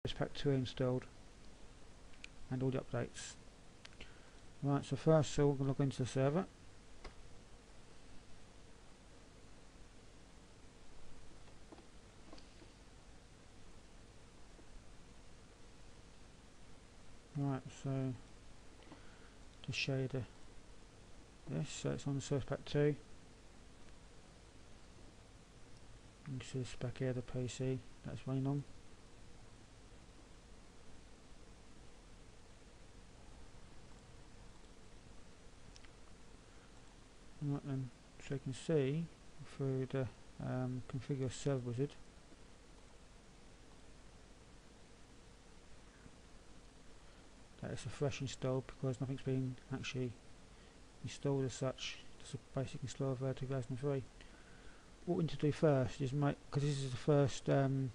Pack 2 installed and all the updates. Right, so first we're going to log into the server. Right, so to show you this, so it's on the Service Pack 2. You can see this back here, the PC that's running on. Right then, so you can see through the configure server wizard that it's a fresh install because nothing's been actually installed as such. Just a basic install of 2003. What we need to do first is make, because this is the first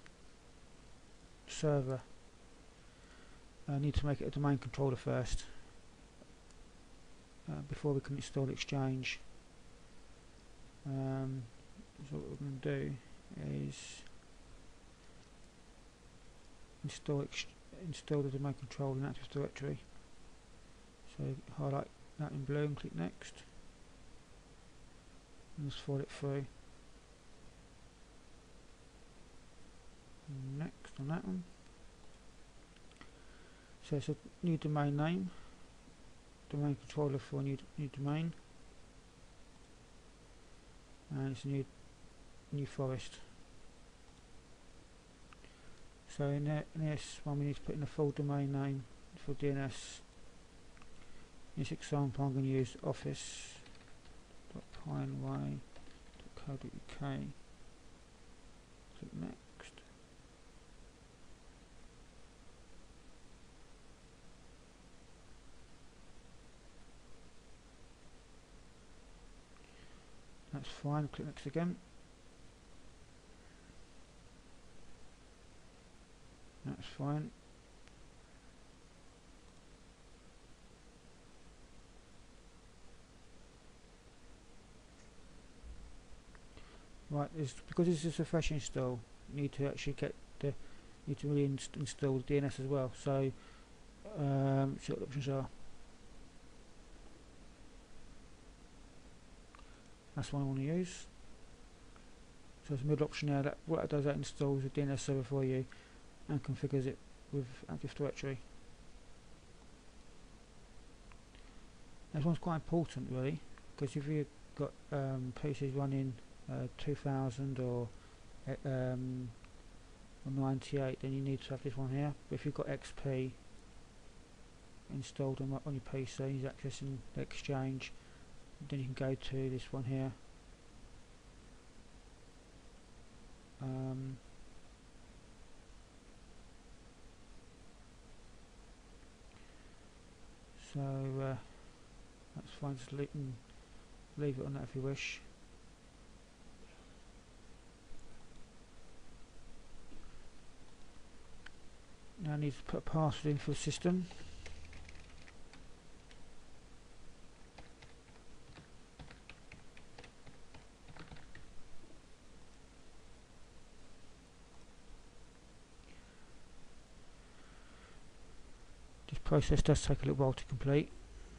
server, I need to make it a domain controller first before we can install Exchange. So what we're going to do is install the domain controller in Active Directory. So highlight that in blue and click next, and just follow it through. Next on that one. So it's a new domain name, domain controller for a new domain, and it's a new forest. So in this one we need to put in a full domain name for DNS. In this example I'm going to use office.pineway.co.uk. Click next. That's fine, click next again. That's fine. Right, because this is a fresh install, you need to actually really install the DNS as well. So see what the options are. That's one I want to use. So there's a middle option there. What that does, that installs a DNS server for you and configures it with Active Directory. This one's quite important really, because if you've got PCs running 2000 or 98, then you need to have this one here. But if you've got XP installed on your PC, you're accessing the Exchange, then you can go to this one here. So that's fine, just leave it on that if you wish. Now I need to put a password in for the system. This process does take a little while to complete.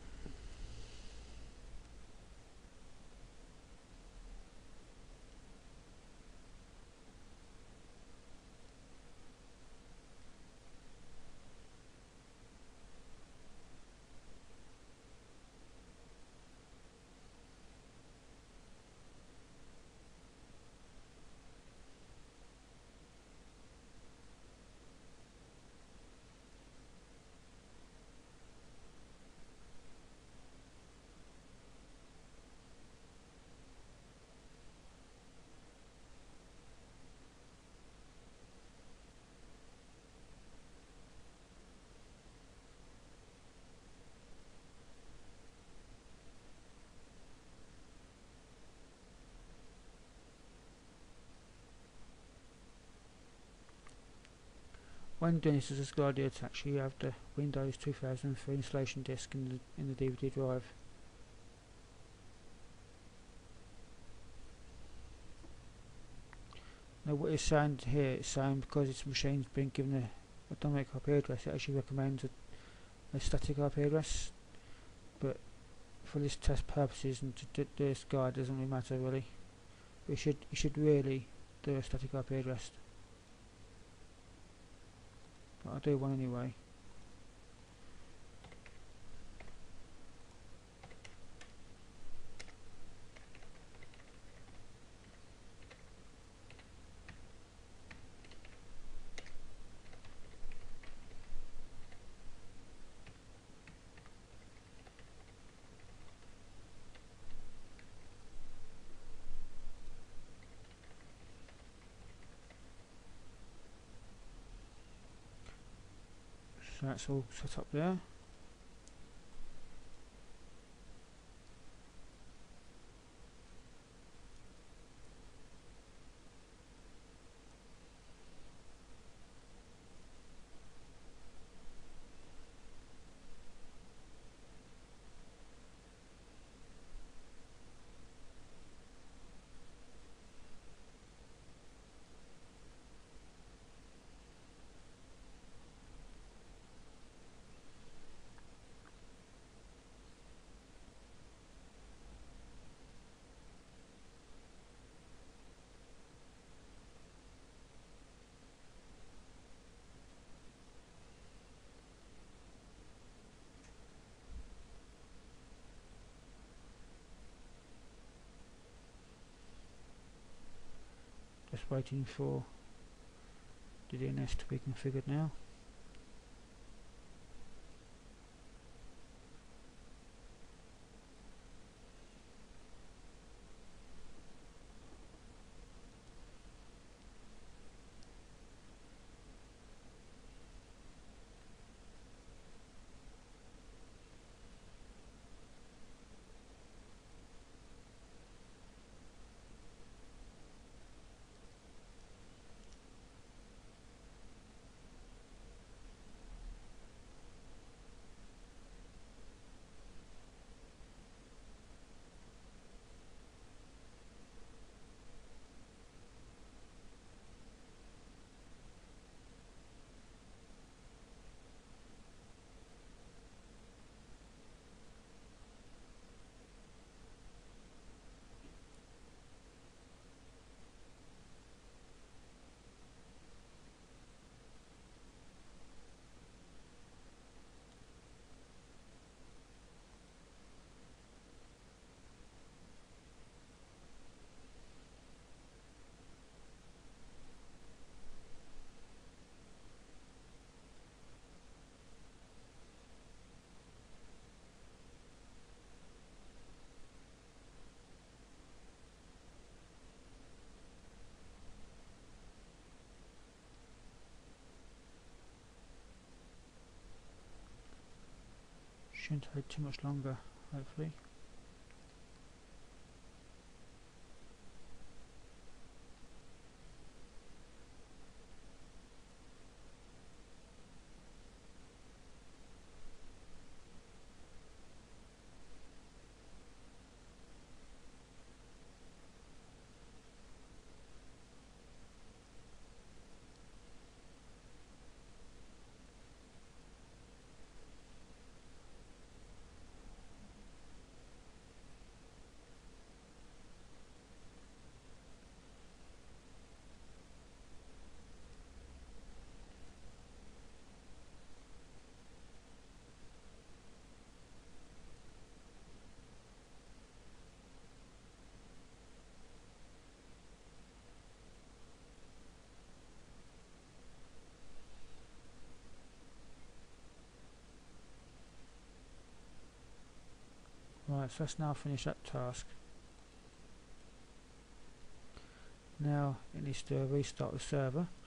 When doing this, it's a good idea to actually have the Windows 2003 installation disk in the DVD drive. Now what it's saying here, it's saying because this machine's been given a dynamic IP address, it actually recommends a static IP address, but for this test purposes and to do this guide doesn't really matter really. But you should really do a static IP address. But I'll do one anyway. So that's all set up there. Just waiting for the DNS to be configured now. Shouldn't take too much longer, hopefully. Right, so let's now finish that task. Now it needs to restart the server.